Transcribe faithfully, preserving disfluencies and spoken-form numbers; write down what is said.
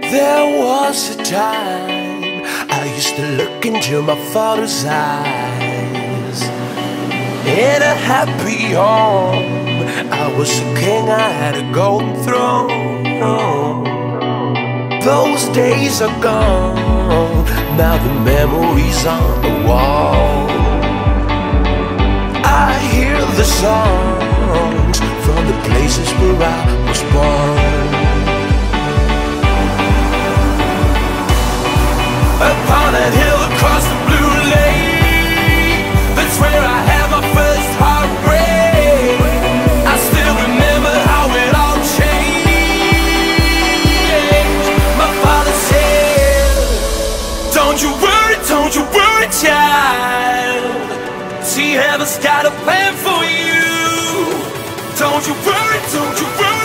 There was a time I used to look into my father's eyes. In a happy home, I was a king, I had a golden throne. Those days are gone, now the memories on the wall. I hear the songs from the places where I was born. Upon that hill across the blue lake, that's where I had my first heartbreak. I still remember how it all changed. My father said, don't you worry, don't you worry, child. See, heaven's got a plan for you. Don't you worry, don't you worry.